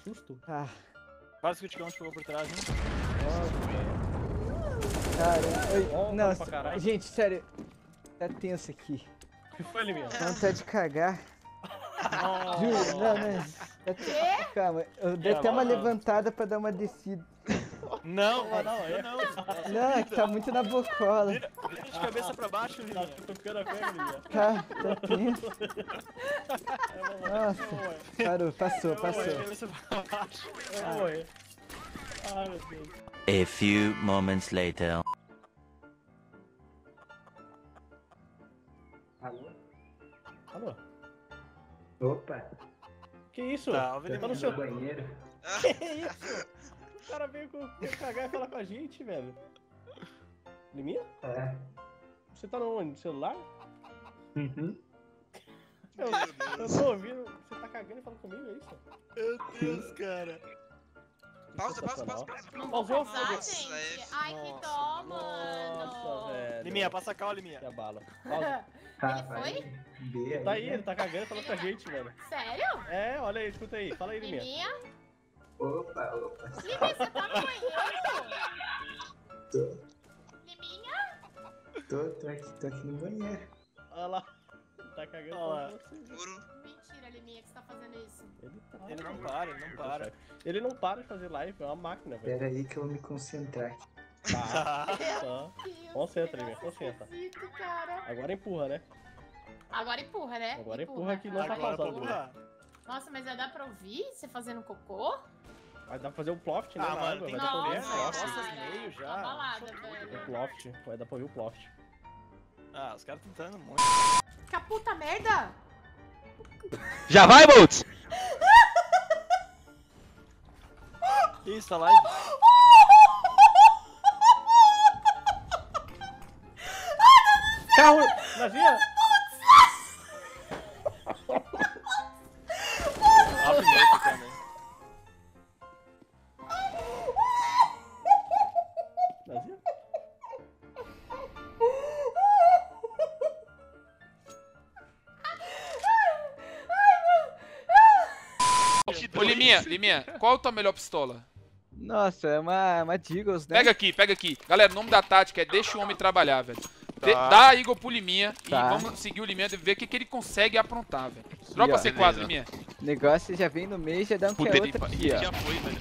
susto. Ah, Quase que o Ticão te pegou por trás, hein? cara, Ó, não, pra caralho. gente, sério, tá tenso aqui. O que foi, Liminha? Tá vontade de cagar. Oh. Juro, não, né? Calma, eu dei até uma levantada pra dar uma descida. Não, não, não. Não, é que tá muito na bocola. Vira de cabeça pra baixo, Tá Liminha. tocando a pega, Liminha. Tá tenso. Nossa, parou, passou. Cabeça pra baixo. Eu vou morrer. Ai, meu Deus. A few moments later. Alô? Alô? Opa, Que isso? Tá, Tá no no seu... banheiro. Que isso? O cara veio cagar e falar com a gente, velho. Liminha? É. Você tá no celular? Uhum. Eu tô ouvindo. Você tá cagando e falando comigo, é isso? Meu Deus, cara. Pausa. Não Pausou? vou precisar, Nossa, gente. é- Ai, que dó, Nossa, mano. velho. Liminha, passa cal, Liminha. Que a bala. Pausa. Ah, Ele vai foi? ver Tá aí, né? ele tá cagando e falando com a gente, velho. Sério? É, olha aí, escuta aí. Fala aí, Liminha. Liminha? Opa. Liminha, você tá no banheiro? Tô, Liminha? tô aqui no banheiro. Olha lá. Tá cagando e Olha falando com você. Puro. Mentira, Liminha, que você tá fazendo isso. Ele tá... Ele não para, ele não para. Ele não para de fazer live, é uma máquina, velho. Pera aí que eu vou me concentrar aqui. Tá, tá. Deus, Concentra, que Liminha, concentra. esquisito, cara. Agora empurra, né? Agora empurra, né? Agora empurra que não tá Agora pra pausando. empurrar. Nossa, mas já dá pra ouvir você fazendo cocô? Vai dar pra fazer um ploft, né? Ah, na mano, água, tem vai dar pra ouvir. Nossa, Nossa, Nossa, cara, meio já. Tô abalada, o velho. ploft. Vai dar pra ouvir o ploft. Ah, os caras tentando muito. Que puta merda! Já vai, Boltz? Que isso, tá live? Carro! Navinha! Abre noite também. Navinha? Ô, Liminha, qual a tua melhor pistola? Nossa, é uma Deagles, né? Pega aqui. Galera, o nome da tática é deixa o homem trabalhar, velho. Tá. Dá a Eagle pro Liminha Tá. e vamos seguir o Liminha e ver o que ele consegue aprontar, velho. Dropa ó. C4, Beleza. Liminha. O negócio já vem no meio, já dá um que Puta, é ele outra aqui, ó. já foi, velho.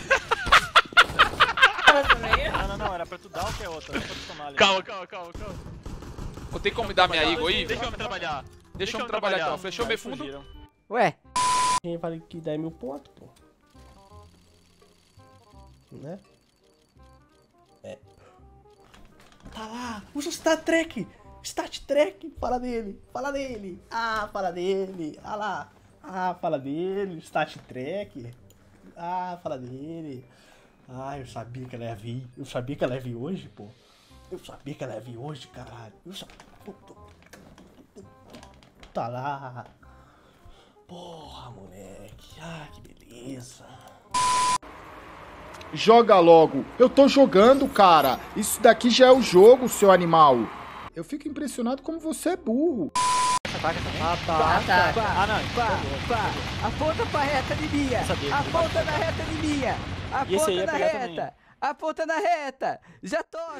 Não, era pra tu dar o que é outra, era pra tu tomar ali. Calma. Ou tem como me dar minha Eagle aí? Deixa eu me trabalhar. Deixa eu trabalhar então. Flechou meio Aí fundo. fugiram. Ué, Quem vale que 10 mil pontos, pô? Né? É. Tá lá! Usa o Star Trek! Stat Trek! Fala dele! Ah, fala dele! Ah lá! Ah, fala dele! Stat Trek! Ah, fala dele! Ah, eu sabia que ela ia vir! Eu sabia que ela ia vir hoje, pô! Eu sabia que ela ia vir hoje, caralho! Eu sabia... Tá lá! Porra, moleque! Ah, que beleza! Joga logo. Eu tô jogando, cara. Isso daqui já é o jogo, seu animal. Eu fico impressionado como você é burro. Ah, não. Aponta pra reta, Liminha. Aponta na reta, Liminha. E esse aí Aponta ia na pegar também. reta. Aponta na reta. Já toca.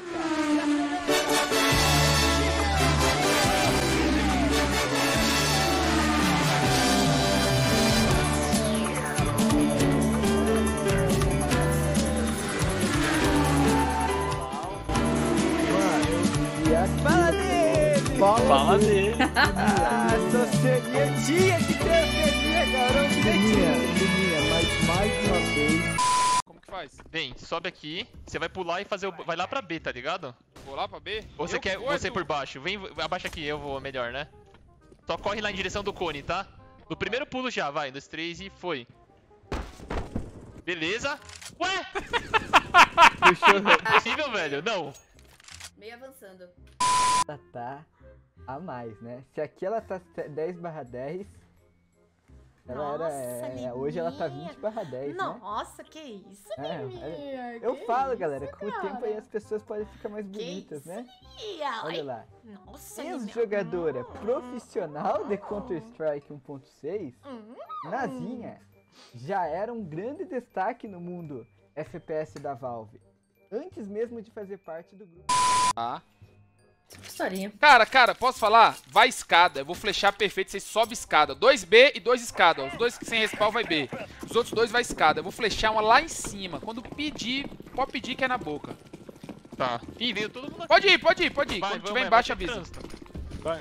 Fala dele! Fala dele. Ah, Socianinha tinha que ter a garoto. Liminha, mas mais uma vez. Como que faz? Vem, sobe aqui. Você vai pular e fazer o... Vai lá pra B, tá ligado? Vou lá pra B? Ou você Eu quer vou, você Edu. por baixo? Vem, abaixa aqui, eu vou melhor, né? Só corre lá em direção do cone, tá? No primeiro pulo já, vai. 1, 2, 3 e foi. Beleza. Ué! Possível, velho? Não. Meio avançando. Ela tá a mais, né? Se aqui ela tá 10/10, ela Nossa, hoje ela tá Liminha. 20/10, né? Nossa, que isso, É, Liminha? Eu Que falo, isso, galera, com o cara? tempo aí as pessoas podem ficar mais bonitas, isso, né? Liminha? Olha Ai, lá. Nossa, Liminha. Ex-jogadora profissional de Counter-Strike 1.6, Nazinha. já era um grande destaque no mundo FPS da Valve, antes mesmo de fazer parte do grupo. Tá. Historinha. Cara, posso falar? Vai escada. Eu vou flechar perfeito, vocês sobem escada. 2 B e 2 escada. Os dois sem respawn vai B. Os outros dois vai escada. Eu vou flechar uma lá em cima. Quando pedir, pode pedir que é na boca. Tá. Ih, veio todo mundo aqui. Pode ir. Quando Vai, tiver embaixo, vai, avisa. Vai.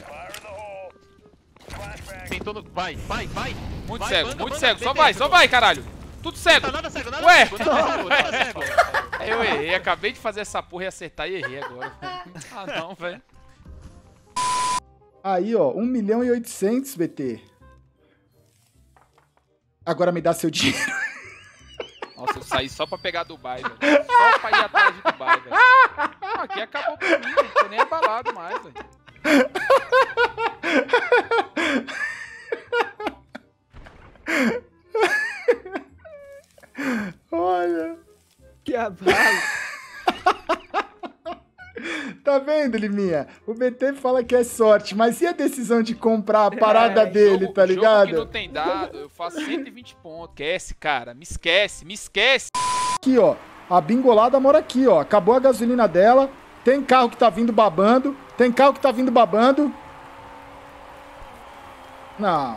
Tentou no... Vai. Muito Vai, cego, manda, muito manda, cego. vem Só dentro. vai, caralho. Tudo cego. Tá nada cego, nada Ué. cego, nada cego. Eu errei. Acabei de fazer essa porra e acertar e errei agora. Ah, não, velho. Aí, ó, 1.800.000, BT. Agora me dá seu dinheiro. Nossa, eu saí só pra pegar Dubai, velho. Só pra ir atrás de Dubai, velho. Aqui acabou pra mim, não tô nem abalado mais, velho. Olha. Que abalo. Tá vendo, Liminha? O BT fala que é sorte, mas e a decisão de comprar a parada dele, tá ligado? Jogo que não tem dado, eu faço 120 pontos. Esquece, cara. Me esquece. Aqui, ó. A bingolada mora aqui, ó. Acabou a gasolina dela. Tem carro que tá vindo babando. Não.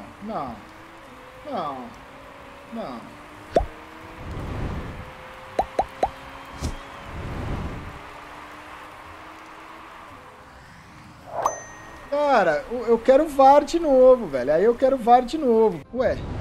Cara, eu quero VAR de novo, velho. Aí eu quero VAR de novo. Ué.